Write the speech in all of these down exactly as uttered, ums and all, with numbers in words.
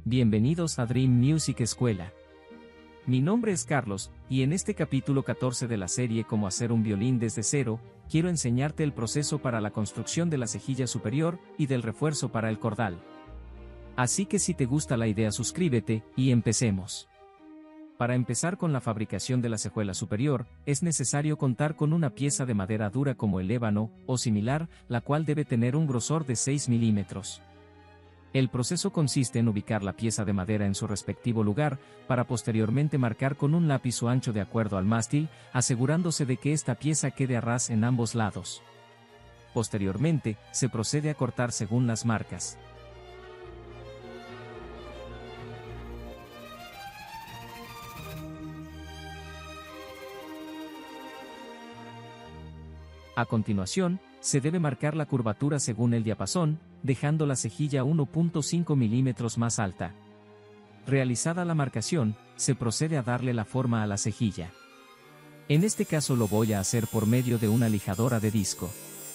Bienvenidos a Dream Music Escuela. Mi nombre es Carlos, y en este capítulo catorce de la serie Cómo hacer un violín desde cero, quiero enseñarte el proceso para la construcción de la cejilla superior y del refuerzo para el cordal. Así que si te gusta la idea, suscríbete, y empecemos. Para empezar con la fabricación de la cejuela superior, es necesario contar con una pieza de madera dura como el ébano, o similar, la cual debe tener un grosor de seis milímetros. El proceso consiste en ubicar la pieza de madera en su respectivo lugar, para posteriormente marcar con un lápiz su ancho de acuerdo al mástil, asegurándose de que esta pieza quede a ras en ambos lados. Posteriormente, se procede a cortar según las marcas. A continuación, se debe marcar la curvatura según el diapasón, dejando la cejilla uno punto cinco milímetros más alta. Realizada la marcación, se procede a darle la forma a la cejilla. En este caso lo voy a hacer por medio de una lijadora de disco.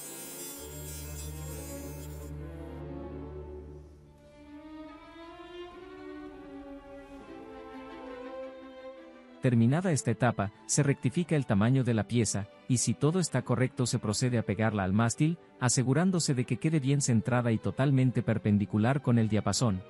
Terminada esta etapa, se rectifica el tamaño de la pieza, y si todo está correcto se procede a pegarla al mástil, asegurándose de que quede bien centrada y totalmente perpendicular con el diapasón.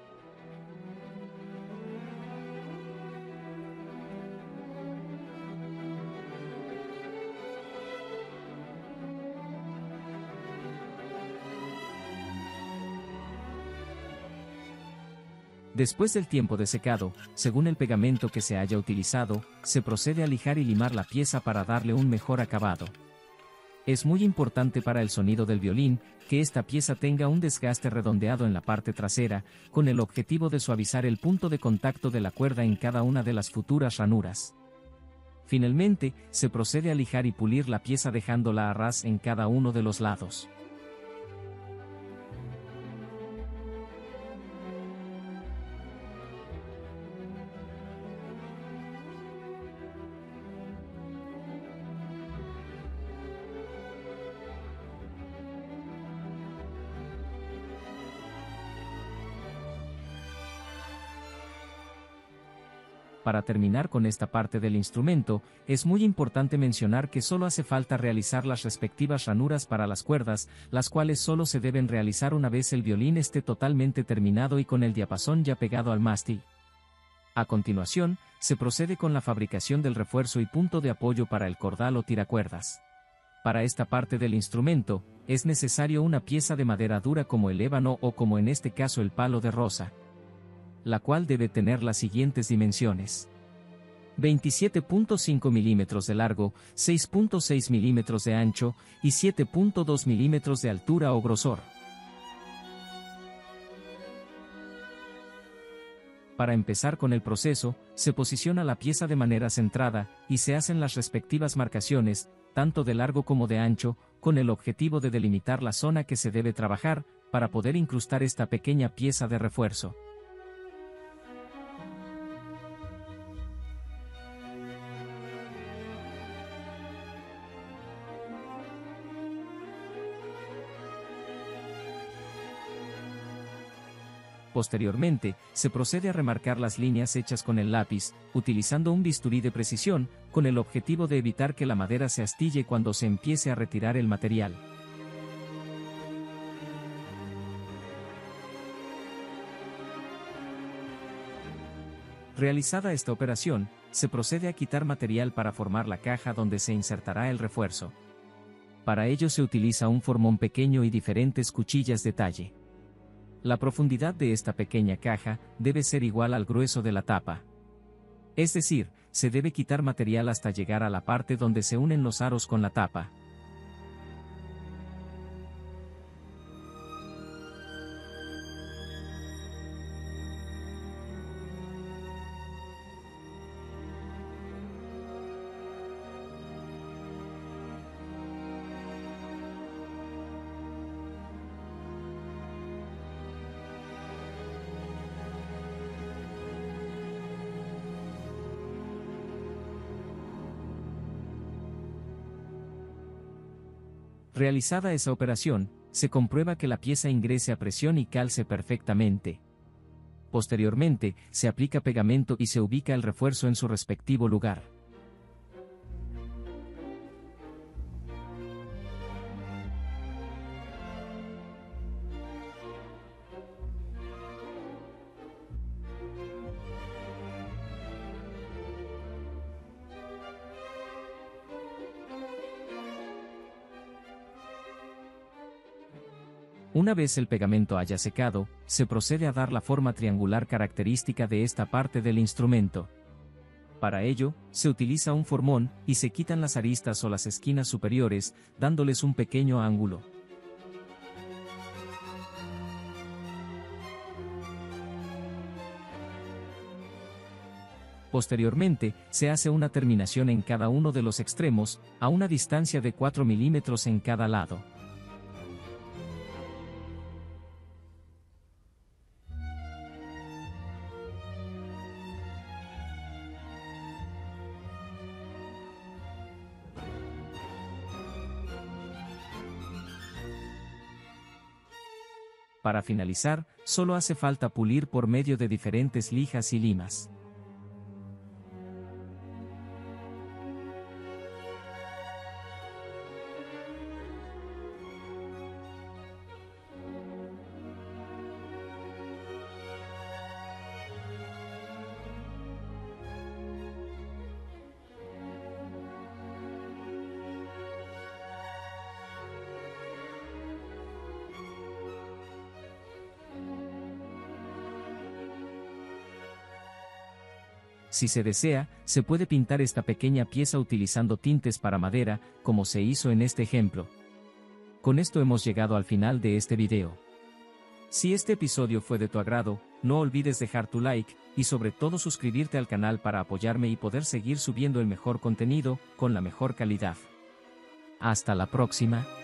Después del tiempo de secado, según el pegamento que se haya utilizado, se procede a lijar y limar la pieza para darle un mejor acabado. Es muy importante para el sonido del violín, que esta pieza tenga un desgaste redondeado en la parte trasera, con el objetivo de suavizar el punto de contacto de la cuerda en cada una de las futuras ranuras. Finalmente, se procede a lijar y pulir la pieza dejándola a ras en cada uno de los lados. Para terminar con esta parte del instrumento, es muy importante mencionar que solo hace falta realizar las respectivas ranuras para las cuerdas, las cuales solo se deben realizar una vez el violín esté totalmente terminado y con el diapasón ya pegado al mástil. A continuación, se procede con la fabricación del refuerzo y punto de apoyo para el cordal o tiracuerdas. Para esta parte del instrumento, es necesario una pieza de madera dura como el ébano o como en este caso el palo de rosa, la cual debe tener las siguientes dimensiones: veintisiete punto cinco milímetros de largo, seis punto seis milímetros de ancho, y siete punto dos milímetros de altura o grosor. Para empezar con el proceso, se posiciona la pieza de manera centrada, y se hacen las respectivas marcaciones, tanto de largo como de ancho, con el objetivo de delimitar la zona que se debe trabajar, para poder incrustar esta pequeña pieza de refuerzo. Posteriormente, se procede a remarcar las líneas hechas con el lápiz, utilizando un bisturí de precisión, con el objetivo de evitar que la madera se astille cuando se empiece a retirar el material. Realizada esta operación, se procede a quitar material para formar la caja donde se insertará el refuerzo. Para ello se utiliza un formón pequeño y diferentes cuchillas de talle. La profundidad de esta pequeña caja debe ser igual al grueso de la tapa. Es decir, se debe quitar material hasta llegar a la parte donde se unen los aros con la tapa. Realizada esa operación, se comprueba que la pieza ingrese a presión y calce perfectamente. Posteriormente, se aplica pegamento y se ubica el refuerzo en su respectivo lugar. Una vez el pegamento haya secado, se procede a dar la forma triangular característica de esta parte del instrumento. Para ello, se utiliza un formón, y se quitan las aristas o las esquinas superiores, dándoles un pequeño ángulo. Posteriormente, se hace una terminación en cada uno de los extremos, a una distancia de cuatro milímetros en cada lado. Para finalizar, solo hace falta pulir por medio de diferentes lijas y limas. Si se desea, se puede pintar esta pequeña pieza utilizando tintes para madera, como se hizo en este ejemplo. Con esto hemos llegado al final de este video. Si este episodio fue de tu agrado, no olvides dejar tu like, y sobre todo suscribirte al canal para apoyarme y poder seguir subiendo el mejor contenido, con la mejor calidad. Hasta la próxima.